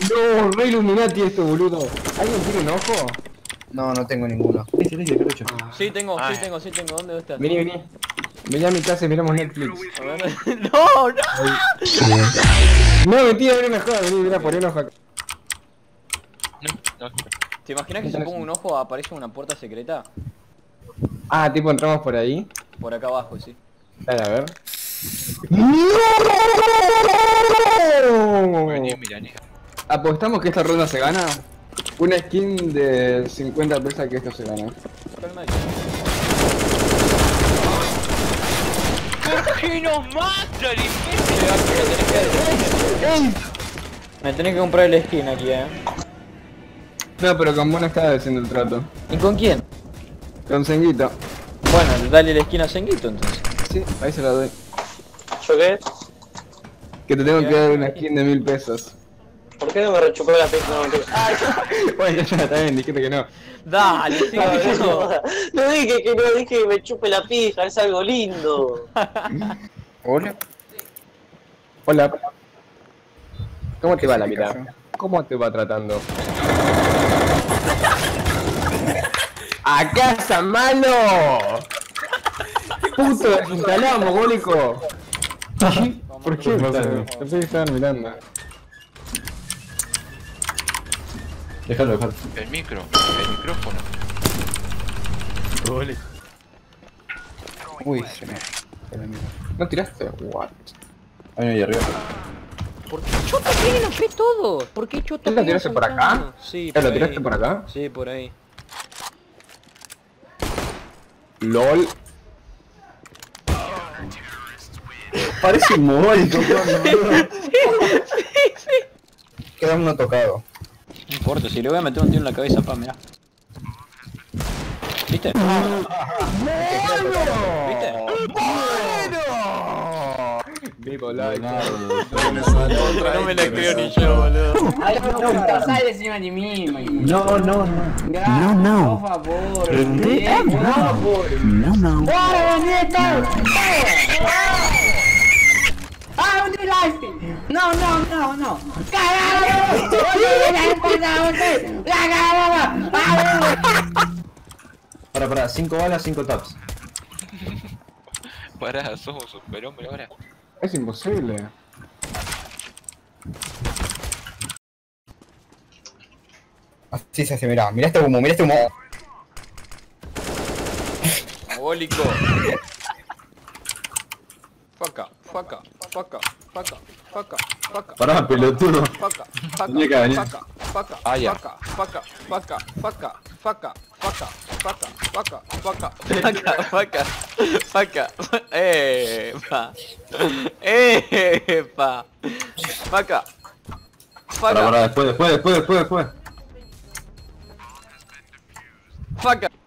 No, re Illuminati esto, boludo. ¿Alguien tiene un ojo? No, no tengo ninguno. Sí tengo. ¿Dónde estás? Vení, vení. Vení a mi casa y miramos Netflix. A ver. No, no. No, mentira, era una joda, vení, mira, poné un ojo acá. No. ¿Te imaginas que si pongo un ojo aparece una puerta secreta? Ah, tipo entramos por ahí. Por acá abajo, sí. Dale, a ver. Vení, ¡No! milanesa. ¿Apostamos que esta ronda se gana? Una skin de 50 pesos que esto se gana. Calma. ¿Por qué nos matan, ¡Ey! Me tenés que comprar el skin aquí, No, pero con vos no estaba haciendo el trato. ¿Y con quién? Con Senguito. Bueno, dale la skin a Senguito entonces. Sí, ahí se la doy. ¿Yo qué? Que te tengo que dar una skin de 1000 pesos. ¿Por qué no me rechupó la pizza? No, ¡ay! Bueno, ya está bien, dijiste que no. Dale, sí, No, no dije que no, dije que me chupe la pija, es algo lindo. Hola. Hola. ¿Cómo te va la Se vida? cayó. ¿Cómo te va tratando? ¡A casa, malo! ¡Puto, desinstalado, mogólico! ¿Por qué? Pensé que estaban mirando. Déjalo. El micrófono. Uy, se me... ¿No tiraste? What? Hay uno ahí arriba. ¿Por qué Chota tiene la fe todo? ¿Por qué Chota ¿Él lo tiraste por acá? Sí, ¿Lo por tiraste ahí. por acá? Sí, por ahí. LOL. Parece un mogólico, Queda uno tocado. No importa, si le voy a meter un tiro en la cabeza, pa, mirá. ¿Viste? ¿Viste? Vivo like. No me la creo ni yo, boludo. Ay, no, sal encima de mí, man. No. Por favor. No. Ah, ¿dónde bailaste? No. ¡Carajo! Para, 5 balas, 5 taps. Pará, sos un superhombre ahora. Es imposible. Así se hace, mirá. Mirá este humo, mirá este humo. Mogólico. Faca. Pará, pelotudo. Venía acá. Ah, ya. Faca. Faca. Pará, después. Faca.